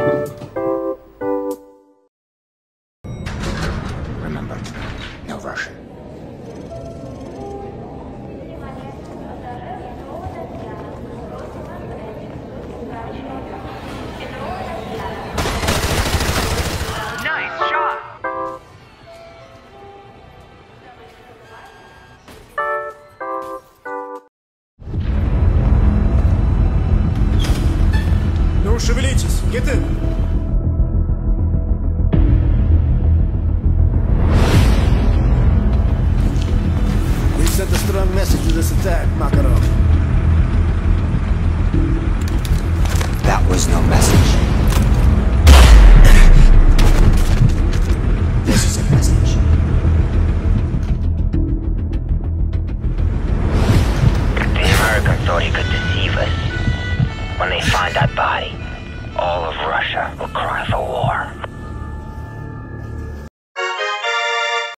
Remember, no Russian. Nice shot! Ну, шевелитесь, get in. We sent a strong message with this attack, Makarov. That was no message. This is a message. The Americans thought he could deceive us. When they find that body, all of Russia will cry for war.